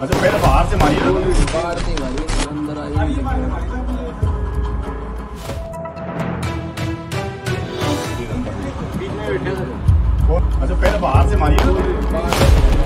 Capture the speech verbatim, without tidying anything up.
अच्छा पहले बाहर से मारी ना, बाहर से मारी, अंदर आई। अच्छा पहले बाहर से मारी ना।